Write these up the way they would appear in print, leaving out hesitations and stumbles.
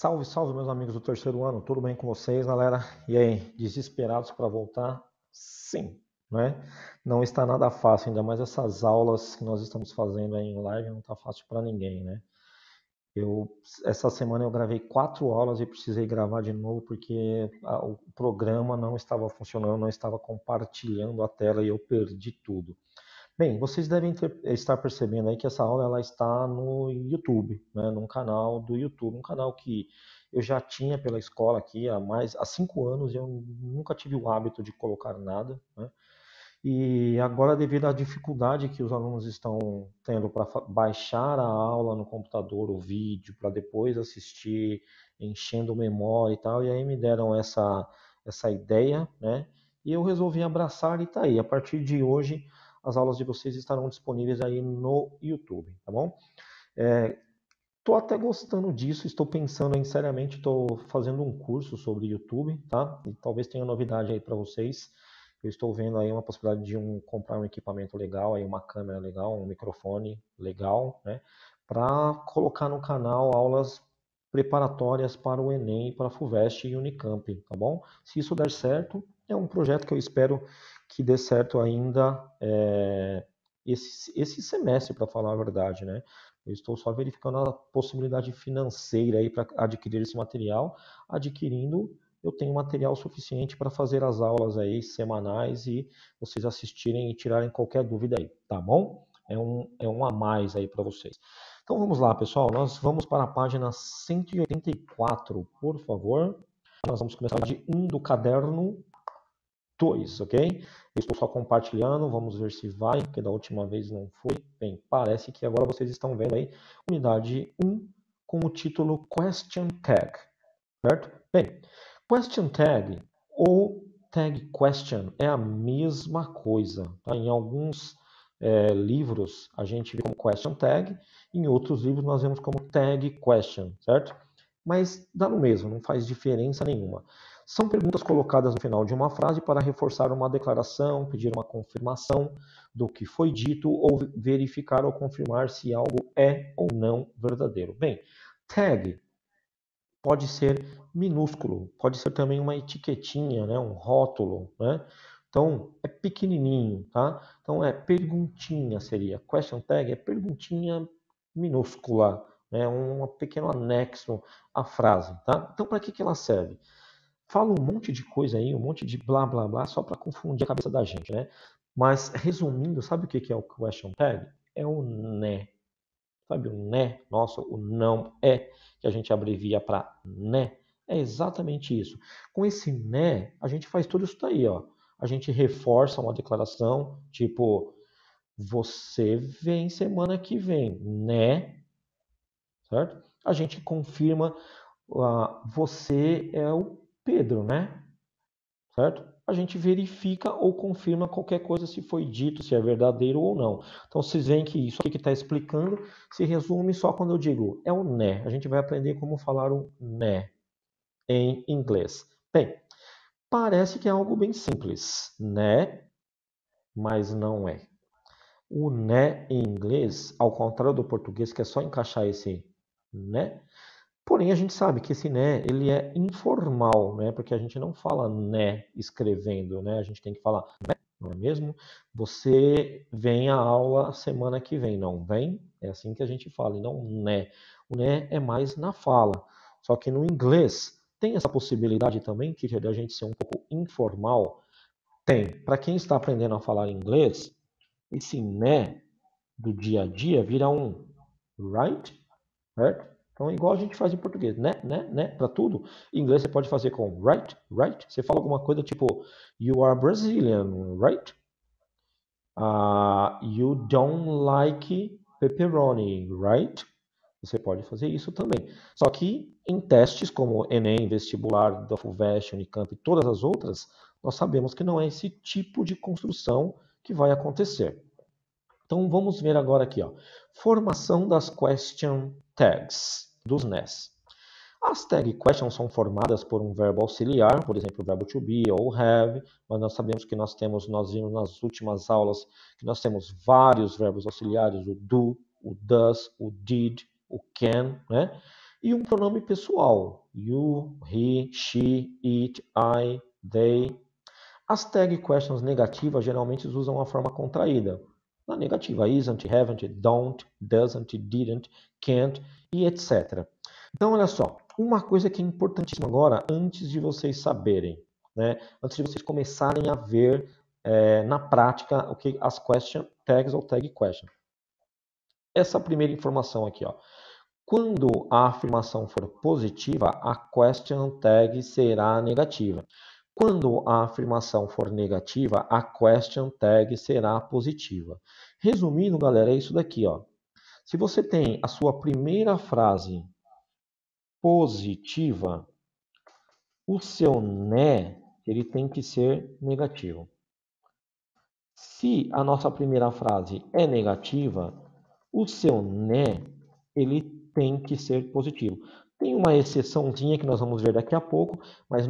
Salve, salve, meus amigos do terceiro ano, tudo bem com vocês, galera? E aí, desesperados para voltar? Sim, né? Não está nada fácil, ainda mais essas aulas que nós estamos fazendo aí em live, não está fácil para ninguém, né? Eu, essa semana eu gravei 4 aulas e precisei gravar de novo porque o programa não estava funcionando, não estava compartilhando a tela e eu perdi tudo. Bem, vocês devem estar percebendo aí que essa aula ela está no YouTube, né, num canal do YouTube, um canal que eu já tinha pela escola aqui há 5 anos e eu nunca tive o hábito de colocar nada, né? E agora, devido à dificuldade que os alunos estão tendo para baixar a aula no computador, o vídeo, para depois assistir, enchendo memória e tal, e aí me deram essa ideia, né? E eu resolvi abraçar e tá aí. A partir de hoje, as aulas de vocês estarão disponíveis aí no YouTube, tá bom? Tô até gostando disso, estou pensando em seriamente, estou fazendo um curso sobre YouTube, tá? E talvez tenha novidade aí para vocês. Eu estou vendo aí uma possibilidade de comprar um equipamento legal, aí uma câmera legal, um microfone legal, né? Para colocar no canal aulas preparatórias para o Enem, para a FUVEST e Unicamp, tá bom? Se isso der certo, é um projeto que eu espero que dê certo ainda esse semestre, para falar a verdade, né? Eu estou só verificando a possibilidade financeira aí para adquirir esse material. Adquirindo, eu tenho material suficiente para fazer as aulas aí semanais e vocês assistirem e tirarem qualquer dúvida aí, tá bom? É um a mais aí para vocês. Então vamos lá, pessoal. Nós vamos para a página 184, por favor. Nós vamos começar de 1 do caderno 2, ok? Eu estou só compartilhando, vamos ver se vai, porque da última vez não foi. Bem, parece que agora vocês estão vendo aí unidade 1 com o título Question Tag, certo? Bem, Question Tag ou Tag Question é a mesma coisa, tá? Em alguns livros a gente vê como Question Tag, em outros livros nós vemos como Tag Question, certo? Mas dá no mesmo, não faz diferença nenhuma. São perguntas colocadas no final de uma frase para reforçar uma declaração, pedir uma confirmação do que foi dito ou verificar ou confirmar se algo é ou não verdadeiro. Bem, tag pode ser minúsculo, pode ser também uma etiquetinha, né, um rótulo, né? Então, é pequenininho, tá? Então, é perguntinha seria. Question tag é perguntinha minúscula, né? Um pequeno anexo à frase, tá? Então, para que ela serve? Fala um monte de coisa aí, um monte de blá blá blá, só para confundir a cabeça da gente, né? Mas, resumindo, sabe o que é o question tag? É o né. Sabe o né? Nossa, o não é, que a gente abrevia para né. É exatamente isso. Com esse né, a gente faz tudo isso daí, ó. A gente reforça uma declaração, tipo, você vem semana que vem, né? Certo? A gente confirma, você é o Pedro, né? Certo? A gente verifica ou confirma qualquer coisa se foi dito, se é verdadeiro ou não. Então vocês veem que isso aqui que está explicando se resume só quando eu digo é o né. A gente vai aprender como falar o né em inglês. Bem, parece que é algo bem simples, né? Mas não é. O né em inglês, ao contrário do português, que é só encaixar esse né, porém, a gente sabe que esse né, ele é informal, né? Porque a gente não fala né escrevendo, né? A gente tem que falar né, não é mesmo? Você vem à aula semana que vem, não vem? É assim que a gente fala, e não né. O né é mais na fala. Só que no inglês tem essa possibilidade também, que da gente ser um pouco informal. Tem. Para quem está aprendendo a falar inglês, esse né do dia a dia vira um right, certo? Então, igual a gente faz em português, né, para tudo. Em inglês você pode fazer com right, right. Você fala alguma coisa tipo, you are Brazilian, right? You don't like pepperoni, right? Você pode fazer isso também. Só que em testes como Enem, vestibular, da FUVEST, Unicamp e todas as outras, nós sabemos que não é esse tipo de construção que vai acontecer. Então vamos ver agora aqui, ó. Formação das question tags, dos NES. As tag questions são formadas por um verbo auxiliar, por exemplo, o verbo to be ou have, mas nós sabemos que nós vimos nas últimas aulas, que nós temos vários verbos auxiliares, o do, o does, o did, o can, né? e um pronome pessoal. You, he, she, it, I, they. As tag questions negativas geralmente usam a forma contraída. Na negativa, isn't, haven't, don't, doesn't, didn't, can't e etc. Então, olha só, uma coisa que é importantíssima agora, antes de vocês saberem, né, antes de vocês começarem a ver na prática o que as question tags ou tag question. Essa primeira informação aqui, ó. Quando a afirmação for positiva, a question tag será negativa. Quando a afirmação for negativa, a question tag será positiva. Resumindo, galera, é isso daqui, ó. Se você tem a sua primeira frase positiva, o seu né, ele tem que ser negativo. Se a nossa primeira frase é negativa, o seu né, ele tem que ser positivo. Tem uma exceçãozinha que nós vamos ver daqui a pouco, mas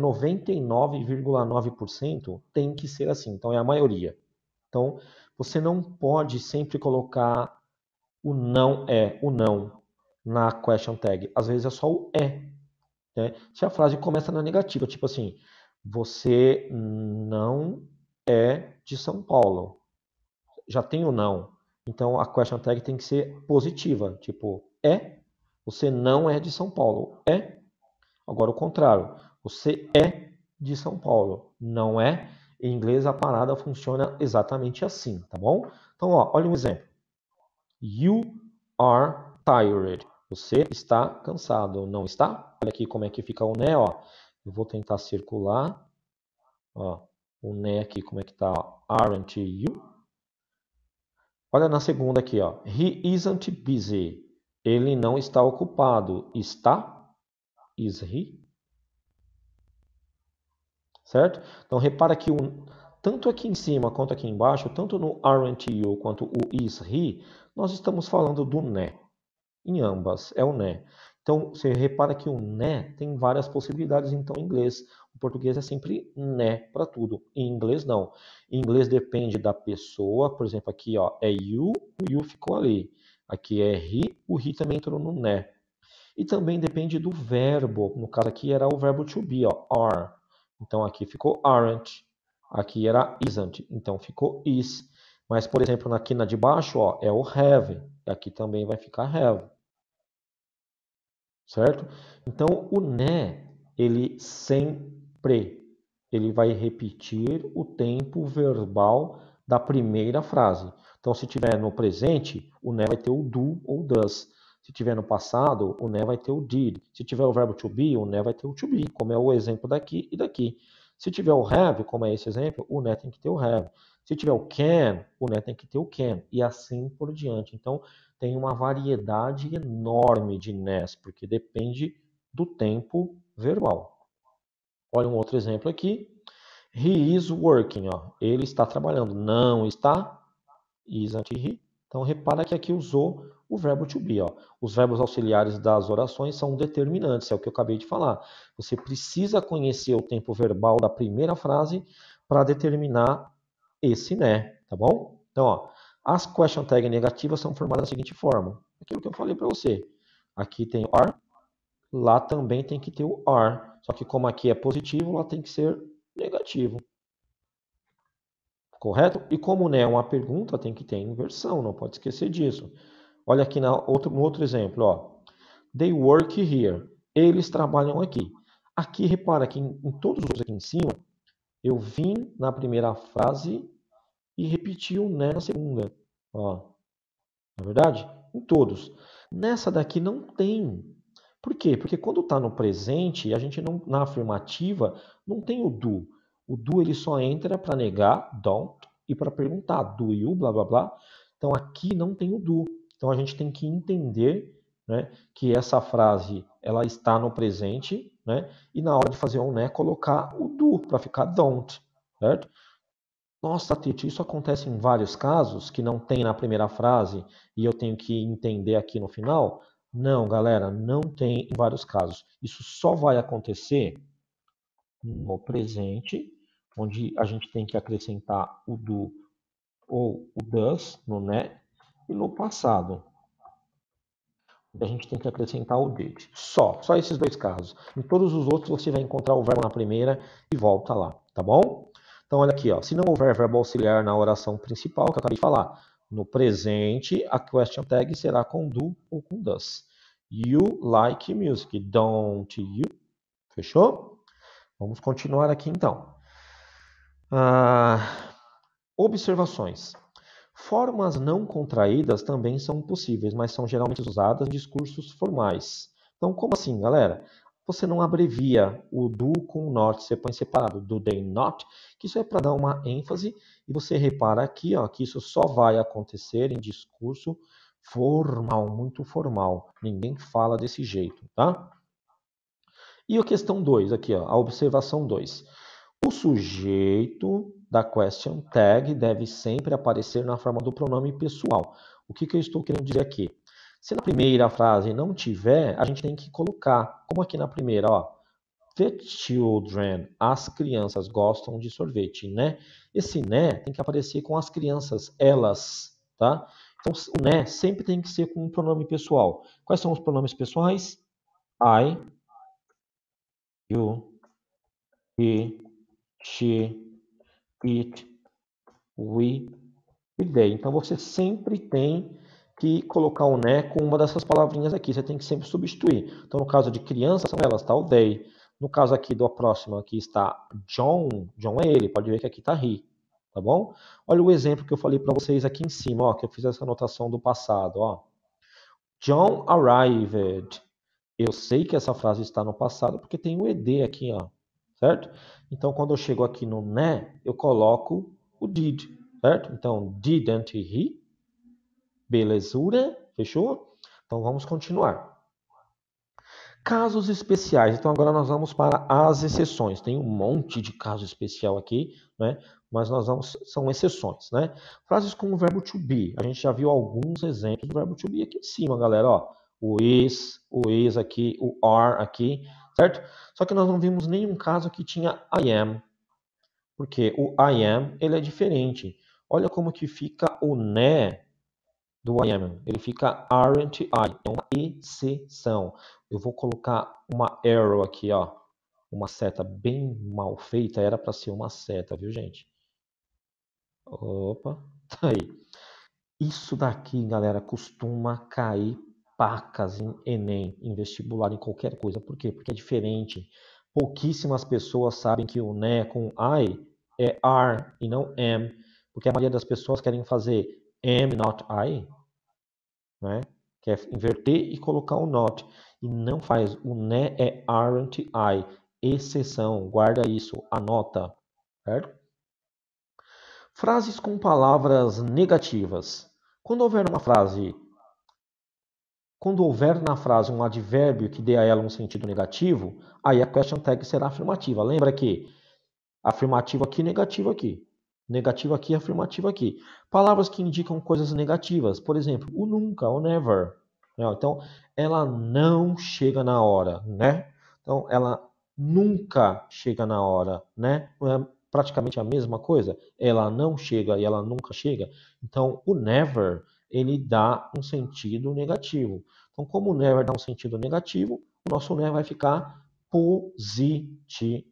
99,9% tem que ser assim. Então, é a maioria. Então, você não pode sempre colocar o não na question tag. Às vezes é só o é. Né? Se a frase começa na negativa, tipo assim, você não é de São Paulo. Já tem o não. Então, a question tag tem que ser positiva. Tipo, você não é de São Paulo. É. Agora o contrário. Você é de São Paulo. Não é. Em inglês a parada funciona exatamente assim, tá bom? Então, ó, olha um exemplo. You are tired. Você está cansado, não está? Olha aqui como é que fica o né, ó. Eu vou tentar circular. Ó, o né aqui, como é que tá? Aren't you? Olha na segunda aqui, ó. He isn't busy. Ele não está ocupado. Está? Is he? Certo? Então repara que tanto aqui em cima quanto aqui embaixo, tanto no aren't you quanto o is he, nós estamos falando do né. Em ambas é o né. Então você repara que o né tem várias possibilidades então em inglês. O português é sempre né para tudo. Em inglês não. Em inglês depende da pessoa. Por exemplo, aqui ó, é you, o you ficou ali. Aqui é he, o he também entrou no né. E também depende do verbo. No caso aqui era o verbo to be, ó, are. Então aqui ficou aren't. Aqui era isn't, então ficou is. Mas, por exemplo, aqui na de baixo, ó, é o have. Aqui também vai ficar have. Certo? Então, o né, ele sempre, ele vai repetir o tempo verbal da primeira frase. Então, se tiver no presente, o né vai ter o do ou does. Se tiver no passado, o né vai ter o did. Se tiver o verbo to be, o né vai ter o to be, como é o exemplo daqui e daqui. Se tiver o have, como é esse exemplo, o né tem que ter o have. Se tiver o can, o né tem que ter o can. E assim por diante. Então, tem uma variedade enorme de nés, porque depende do tempo verbal. Olha um outro exemplo aqui. He is working. Ó. Ele está trabalhando. Não está? Isn't he? Então, repara que aqui usou o verbo to be. Ó. Os verbos auxiliares das orações são determinantes, é o que eu acabei de falar. Você precisa conhecer o tempo verbal da primeira frase para determinar esse né, tá bom? Então, ó, as question tags negativas são formadas da seguinte forma. Aquilo que eu falei para você. Aqui tem o are, lá também tem que ter o are. Só que como aqui é positivo, lá tem que ser negativo. Correto? E como né, é uma pergunta, tem que ter inversão, não pode esquecer disso. Olha aqui no outro exemplo, ó. They work here. Eles trabalham aqui. Aqui, repara que em todos os outros aqui em cima, eu vim na primeira frase e repeti o né na segunda. Ó. Não é verdade? Em todos. Nessa daqui não tem. Por quê? Porque quando está no presente, a gente não, na afirmativa, não tem o do. O do ele só entra para negar, don't, e para perguntar, do you, blá blá blá. Então aqui não tem o do. Então a gente tem que entender, né, que essa frase ela está no presente, né, e na hora de fazer um né, colocar o do para ficar don't, certo? Nossa, Tite, isso acontece em vários casos que não tem na primeira frase e eu tenho que entender aqui no final? Não, galera, não tem em vários casos. Isso só vai acontecer no presente, onde a gente tem que acrescentar o do ou o does no né, e no passado. A gente tem que acrescentar o did. Só esses dois casos. Em todos os outros você vai encontrar o verbo na primeira e volta lá, tá bom? Então olha aqui, ó, se não houver verbo auxiliar na oração principal, que eu acabei de falar, no presente a question tag será com do ou com does. You like music, don't you? Fechou? Vamos continuar aqui então. Observações. Formas não contraídas também são possíveis, mas são geralmente usadas em discursos formais. Então, como assim, galera? Você não abrevia o do com o not, você põe separado, do they not, que isso é para dar uma ênfase, e você repara aqui, ó, que isso só vai acontecer em discurso formal, muito formal. Ninguém fala desse jeito, tá? E a questão 2, aqui, ó, a observação 2. O sujeito da question tag deve sempre aparecer na forma do pronome pessoal. O que eu estou querendo dizer aqui? Se na primeira frase não tiver, a gente tem que colocar, como aqui na primeira, ó, the children, as crianças gostam de sorvete, né? Esse né tem que aparecer com as crianças, elas, tá? Então, o né sempre tem que ser com um pronome pessoal. Quais são os pronomes pessoais? I, you, he, she, it, we e they. Então você sempre tem que colocar o né com uma dessas palavrinhas aqui. Você tem que sempre substituir. Então no caso de criança são elas, tá o they. No caso aqui do próximo aqui está John. John é ele. Pode ver que aqui está he. Tá bom? Olha o exemplo que eu falei para vocês aqui em cima, ó, que eu fiz essa anotação do passado, ó. John arrived. Eu sei que essa frase está no passado porque tem o ed aqui, ó, certo? Então, quando eu chego aqui no né, eu coloco o did, certo? Então, didn't he? Belezura? Fechou? Então, vamos continuar. Casos especiais. Então, agora nós vamos para as exceções. Tem um monte de caso especial aqui, né? Mas são exceções, né? Frases com o verbo to be. A gente já viu alguns exemplos do verbo to be aqui em cima, galera, ó. O is aqui, o are aqui, certo? Só que nós não vimos nenhum caso que tinha I am, porque o I am, ele é diferente. Olha como que fica o né do I am. Ele fica aren't I. É uma exceção. Eu vou colocar uma arrow aqui, ó. Uma seta bem mal feita. Era para ser uma seta, viu, gente? Opa, tá aí. Isso daqui, galera, costuma cair pacas em Enem, em vestibular, em qualquer coisa. Por quê? Porque é diferente. Pouquíssimas pessoas sabem que o né com I é are e não am. Porque a maioria das pessoas querem fazer am, not I, né? Quer inverter e colocar o not. E não faz. O né é aren't I. Exceção. Guarda isso. Anota. Certo? Frases com palavras negativas. Quando houver na frase um advérbio que dê a ela um sentido negativo, aí a question tag será afirmativa. Lembra que afirmativo aqui, negativo aqui. Negativo aqui, afirmativo aqui. Palavras que indicam coisas negativas. Por exemplo, o nunca, o never. Então, ela não chega na hora, né? Então, ela nunca chega na hora, né? Não é praticamente a mesma coisa? Ela não chega e ela nunca chega. Então, o never, ele dá um sentido negativo. Então, como o never dá um sentido negativo, o nosso never vai ficar positivo.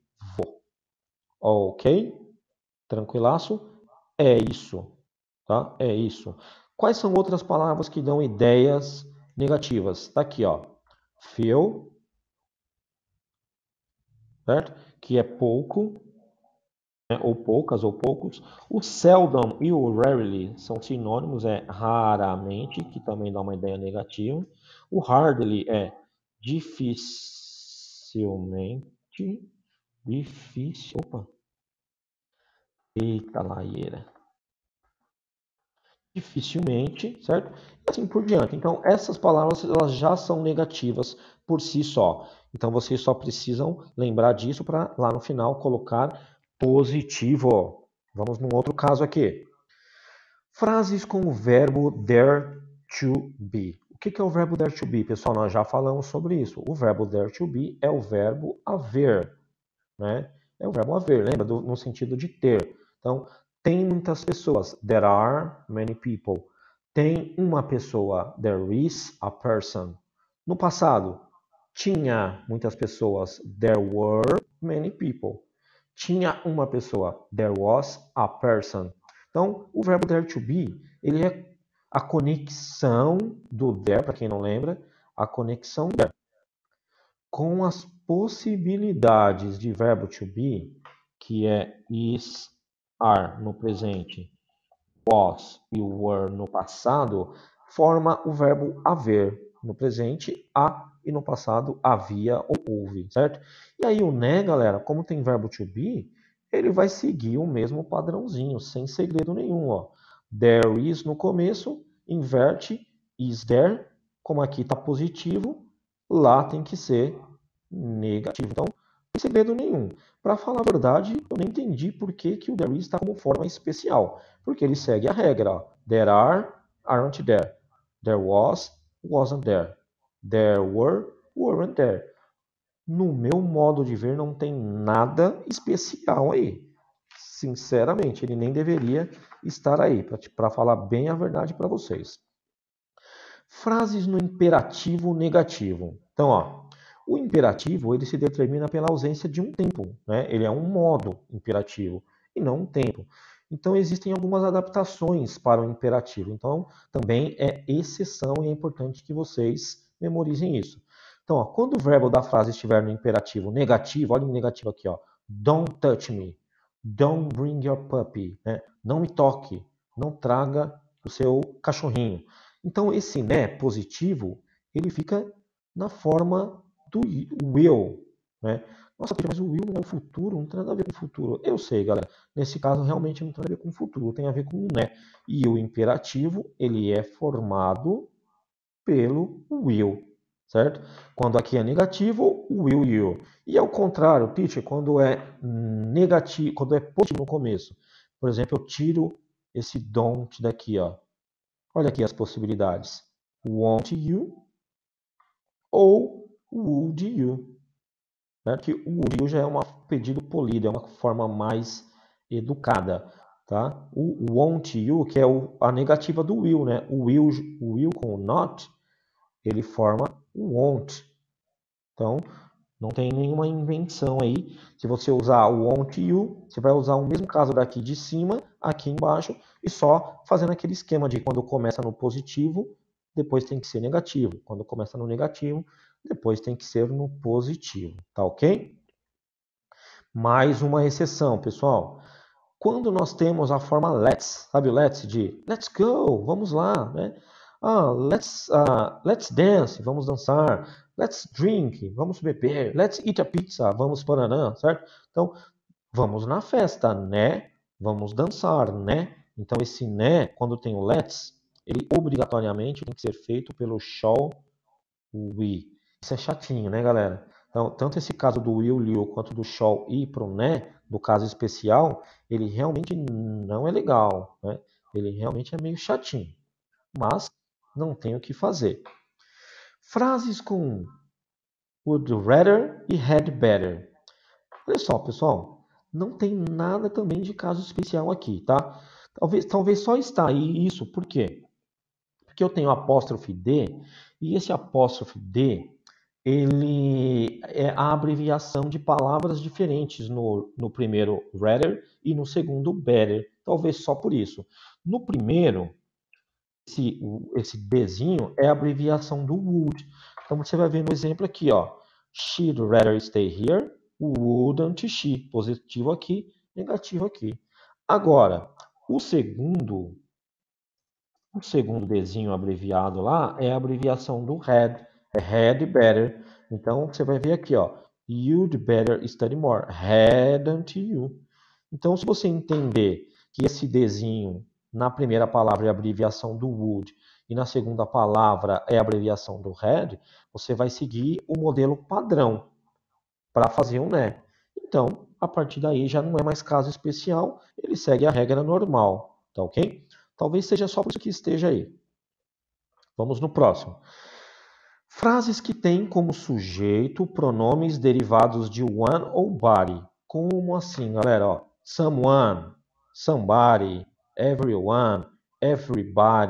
Ok? Tranquilaço? É isso, tá? É isso. Quais são outras palavras que dão ideias negativas? Tá aqui, ó. Few, certo? Que é pouco, né? Ou poucas, ou poucos. O seldom e o rarely são sinônimos, é raramente, que também dá uma ideia negativa. O hardly é dificilmente, difícil, opa, eita laieira. Dificilmente, certo? E assim por diante. Então, essas palavras elas já são negativas por si só. Então, vocês só precisam lembrar disso para lá no final colocar positivo. Vamos num outro caso aqui. Frases com o verbo there to be. O que é o verbo there to be? Pessoal, nós já falamos sobre isso. O verbo there to be é o verbo haver, né? É o verbo haver, lembra? No sentido de ter. Então, tem muitas pessoas. There are many people. Tem uma pessoa. There is a person. No passado, tinha muitas pessoas. There were many people. Tinha uma pessoa. There was a person. Então, o verbo there to be, ele é a conexão do there, para quem não lembra, a conexão there com as possibilidades de verbo to be, que é is, are no presente, was e were no passado, forma o verbo haver no presente, há, e no passado havia ou houve, certo? E aí o né, galera, como tem verbo to be, ele vai seguir o mesmo padrãozinho, sem segredo nenhum, ó. There is no começo, inverte, is there, como aqui está positivo, lá tem que ser negativo. Então, não tem segredo nenhum. Para falar a verdade, eu nem entendi por que, que o there is está como forma especial. Porque ele segue a regra. Ó. There are, aren't there. There was, wasn't there. There were, weren't there. No meu modo de ver, não tem nada especial aí. Sinceramente, ele nem deveria estar aí, para falar bem a verdade para vocês. Frases no imperativo negativo. Então, ó, o imperativo ele se determina pela ausência de um tempo, né? Ele é um modo imperativo e não um tempo. Então, existem algumas adaptações para o imperativo. Então, também é exceção e é importante que vocês memorizem isso. Então, ó, quando o verbo da frase estiver no imperativo negativo, olha o negativo aqui, ó. Don't touch me. Don't bring your puppy. Né? Não me toque. Não traga o seu cachorrinho. Então, esse né positivo, ele fica na forma do will. Né? Nossa, mas o will não é o futuro, não tem nada a ver com o futuro. Eu sei, galera. Nesse caso, realmente não tem nada a ver com o futuro, tem a ver com o né. E o imperativo, ele é formado pelo will, certo? Quando aqui é negativo, will you. E ao contrário, teacher, quando é negativo, quando é positivo no começo. Por exemplo, eu tiro esse don't daqui, ó. Olha aqui as possibilidades. Want you ou would you. Certo? Que o would you já é um pedido polido, é uma forma mais educada. Tá? O want you, que é a negativa do will, né? O will com o not, ele forma o want. Então, não tem nenhuma invenção aí. Se você usar o want you, você vai usar o mesmo caso daqui de cima, aqui embaixo, e só fazendo aquele esquema de quando começa no positivo, depois tem que ser negativo. Quando começa no negativo, depois tem que ser no positivo. Tá ok? Mais uma exceção, pessoal. Quando nós temos a forma let's, sabe o let's de let's go, vamos lá, né? Let's dance, vamos dançar. Let's drink, vamos beber. Let's eat a pizza, vamos bananã, certo? Então, vamos na festa, né? Vamos dançar, né? Então, esse né, quando tem o let's, ele obrigatoriamente tem que ser feito pelo shall we. Isso é chatinho, né, galera? Então, tanto esse caso do will, you, quanto do shall ir para o né, do caso especial, ele realmente não é legal, né? Ele realmente é meio chatinho. Mas não tem o que fazer. Frases com would rather e had better. Olha só, pessoal, não tem nada também de caso especial aqui, tá? Talvez só está aí isso, por quê? Porque eu tenho apóstrofe D, e esse apóstrofe D, ele é a abreviação de palavras diferentes no primeiro rather e no segundo better. Talvez só por isso. No primeiro, esse Dzinho é a abreviação do would. Então você vai ver no exemplo aqui, ó. She'd rather stay here, wouldn't she? Positivo aqui, negativo aqui. Agora, o segundo Dzinho abreviado lá é a abreviação do had, é had better. Então você vai ver aqui, ó. You'd better study more, hadn't you? Então, se você entender que esse Dzinho na primeira palavra é a abreviação do would e na segunda palavra é a abreviação do had, você vai seguir o modelo padrão para fazer um né. Então, a partir daí já não é mais caso especial, ele segue a regra normal, tá ok? Talvez seja só por isso que esteja aí. Vamos no próximo. Frases que têm como sujeito pronomes derivados de one ou body. Como assim, galera? Ó, someone, somebody, everyone, everybody,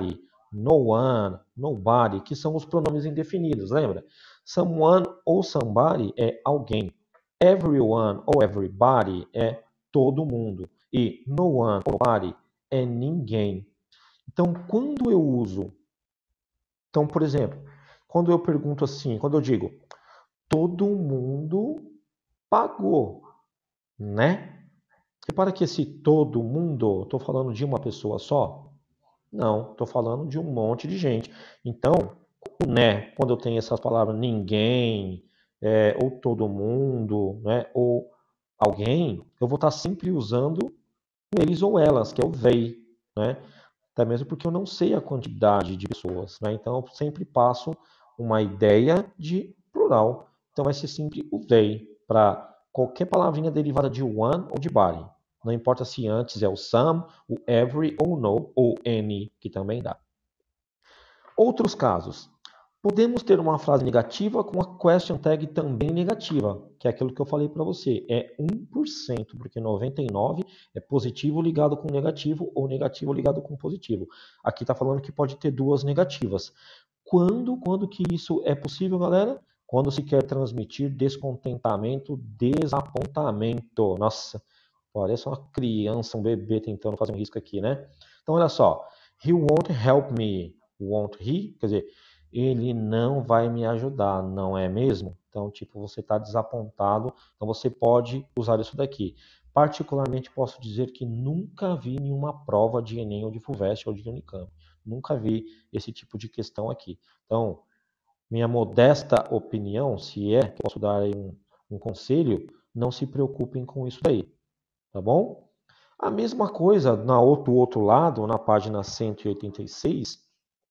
no one, nobody, que são os pronomes indefinidos, lembra? Someone ou somebody é alguém. Everyone ou everybody é todo mundo. E no one ou nobody é ninguém. Então, quando eu uso... Então, por exemplo, quando eu pergunto assim, quando eu digo todo mundo pagou, né? Repara que esse todo mundo, estou falando de uma pessoa só? Não, estou falando de um monte de gente. Então, o né, quando eu tenho essas palavras ninguém, ou todo mundo, né, ou alguém, eu vou estar sempre usando eles ou elas, que é o they, né? Até mesmo porque eu não sei a quantidade de pessoas, né? Então eu sempre passo uma ideia de plural. Então vai ser sempre o they para qualquer palavrinha derivada de one ou de body. Não importa se antes é o some, o every ou no ou any, que também dá. Outros casos. Podemos ter uma frase negativa com a question tag também negativa, que é aquilo que eu falei para você. É 1%, porque 99% é positivo ligado com negativo ou negativo ligado com positivo. Aqui está falando que pode ter duas negativas. Quando que isso é possível, galera? Quando se quer transmitir descontentamento, desapontamento. Nossa, parece uma criança, um bebê tentando fazer um risco aqui, né? Então, olha só. He won't help me. Won't he? Quer dizer, ele não vai me ajudar, não é mesmo? Então, tipo, você está desapontado, então você pode usar isso daqui. Particularmente, posso dizer que nunca vi nenhuma prova de Enem ou de FUVEST ou de Unicamp. Nunca vi esse tipo de questão aqui. Então, minha modesta opinião, se é que eu posso dar aí um conselho, não se preocupem com isso daí, tá bom? A mesma coisa do outro lado, na página 186,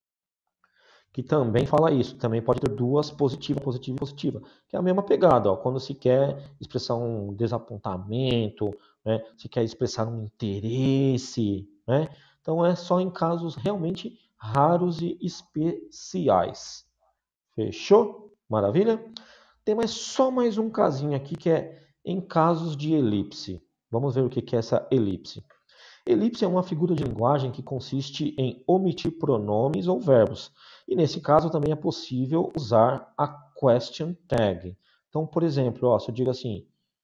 que também fala isso. Também pode ter duas, positiva, positiva e positiva, que é a mesma pegada, ó, quando se quer expressar um desapontamento, né, se quer expressar um interesse, né? Então é só em casos realmente raros e especiais. Fechou? Maravilha? Tem só mais um casinho aqui que é em casos de elipse. Vamos ver o que é essa elipse. Elipse é uma figura de linguagem que consiste em omitir pronomes ou verbos. E nesse caso também é possível usar a question tag. Então, por exemplo, ó, se eu digo assim,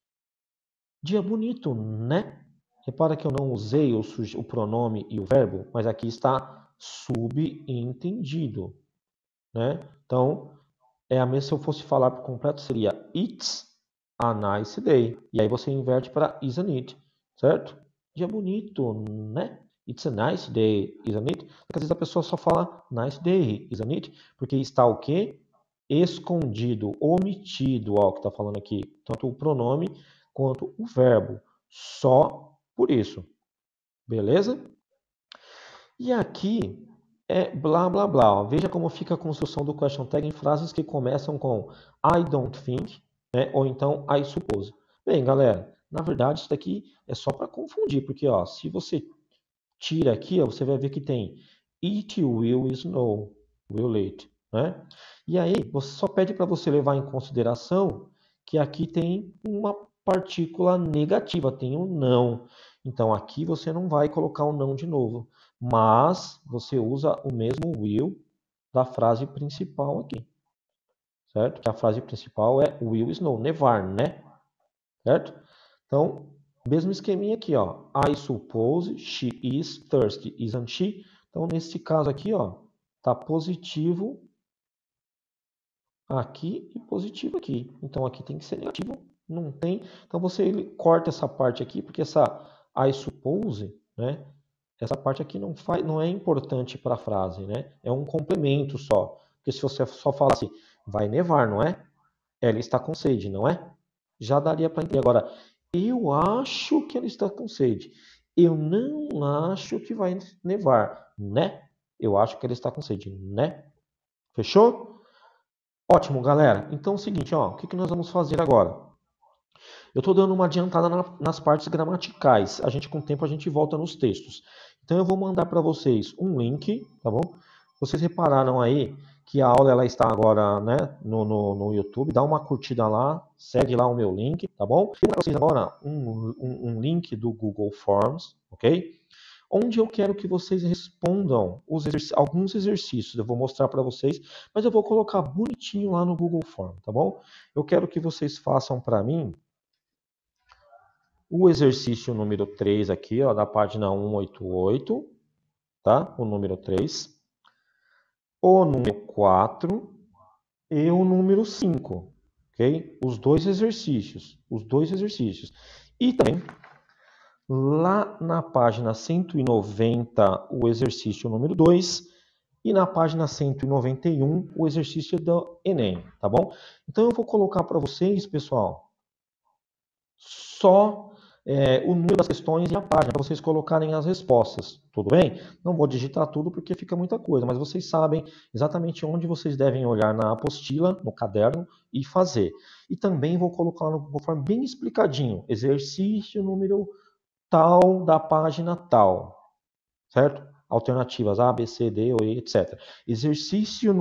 dia bonito, né? Repara que eu não usei o pronome e o verbo, mas aqui está subentendido, né? Então, é a mesma se eu fosse falar por completo, seria It's a nice day. E aí você inverte para isn't it, certo? Dia bonito, né? It's a nice day, isn't it? Porque às vezes a pessoa só fala nice day, isn't it? Porque está o quê? Escondido, omitido, ó, que está falando aqui. Tanto o pronome quanto o verbo. Só por isso. Beleza? E aqui é blá blá blá. Ó. Veja como fica a construção do question tag em frases que começam com I don't think, né? Ou então I suppose. Bem, galera, na verdade isso daqui é só para confundir, porque ó, se você tira aqui, ó, você vai ver que tem it will snow, will it, né? E aí você só pede para você levar em consideração que aqui tem uma partícula negativa, tem um não. Então aqui você não vai colocar o não de novo, mas você usa o mesmo will da frase principal aqui, certo? Que a frase principal é will snow, nevar, né? Certo? Então, mesmo esqueminha aqui, ó. I suppose she is thirsty, isn't she? Então, nesse caso aqui, ó, tá positivo aqui e positivo aqui. Então, aqui tem que ser negativo. Não tem. Então, você corta essa parte aqui, porque essa I suppose, né? Essa parte aqui não é importante para a frase, né? É um complemento só. Porque se você só falar assim, vai nevar, não é? Ela está com sede, não é? Já daria para entender. Agora, eu acho que ela está com sede. Eu não acho que vai nevar, né? Eu acho que ela está com sede, né? Fechou? Ótimo, galera. Então é o seguinte, ó, o que nós vamos fazer agora? Eu estou dando uma adiantada nas partes gramaticais. A gente, com o tempo, a gente volta nos textos. Então eu vou mandar para vocês um link, tá bom? Vocês repararam aí que a aula ela está agora, né, no YouTube. Dá uma curtida lá, segue lá o meu link, tá bom? Vou para vocês agora um link do Google Forms, ok? onde eu quero que vocês respondam alguns exercícios. Eu vou mostrar para vocês, mas eu vou colocar bonitinho lá no Google Form, tá bom? Eu quero que vocês façam para mim o exercício número 3 aqui, ó, da página 188, tá? O número 3, o número 4 e o número 5, ok? Os dois exercícios. E também, lá na página 190, o exercício número 2, e na página 191, o exercício do Enem, tá bom? Então, eu vou colocar para vocês, pessoal, só o número das questões e a página, para vocês colocarem as respostas, tudo bem? Não vou digitar tudo porque fica muita coisa, mas vocês sabem exatamente onde vocês devem olhar na apostila, no caderno e fazer. E também vou colocar no Google Form bem explicadinho, exercício número tal da página tal, certo? Alternativas A, B, C, D, E, etc. Exercício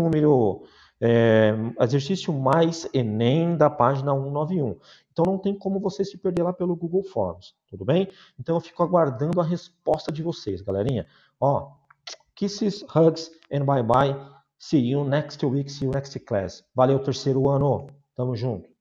mais Enem da página 191. Então não tem como você se perder lá pelo Google Forms, tudo bem? Então eu fico aguardando a resposta de vocês, galerinha. Ó, kisses, hugs and bye bye. See you next week, see you next class. Valeu, terceiro ano. Tamo junto.